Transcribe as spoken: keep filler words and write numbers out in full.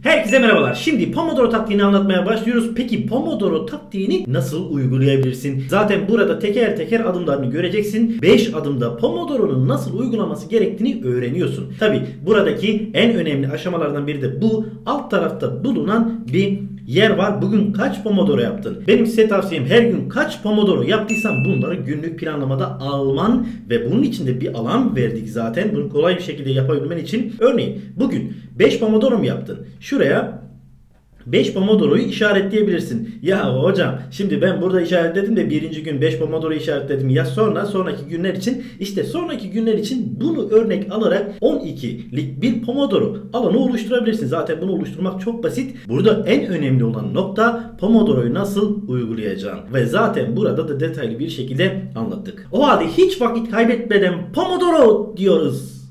Herkese merhabalar. Şimdi Pomodoro taktiğini anlatmaya başlıyoruz. Peki Pomodoro taktiğini nasıl uygulayabilirsin? Zaten burada teker teker adımlarını göreceksin. beş adımda Pomodoro'nun nasıl uygulaması gerektiğini öğreniyorsun. Tabi buradaki en önemli aşamalardan biri de bu. Alt tarafta bulunan bir yer var. Bugün kaç Pomodoro yaptın? Benim size tavsiyem her gün kaç Pomodoro yaptıysan bunları günlük planlamada alman ve bunun için de bir alan verdik zaten. Bunu kolay bir şekilde yapabilmen için. Örneğin bugün beş Pomodoro mu yaptın? Şuraya beş Pomodoro'yu işaretleyebilirsin. Ya hocam şimdi ben burada işaretledim de birinci gün beş Pomodoro işaretledim. Ya sonra sonraki günler için işte sonraki günler için bunu örnek alarak on ikilik bir Pomodoro alanı oluşturabilirsin. Zaten bunu oluşturmak çok basit. Burada en önemli olan nokta Pomodoro'yu nasıl uygulayacağın. Ve zaten burada da detaylı bir şekilde anlattık. O halde hiç vakit kaybetmeden Pomodoro diyoruz.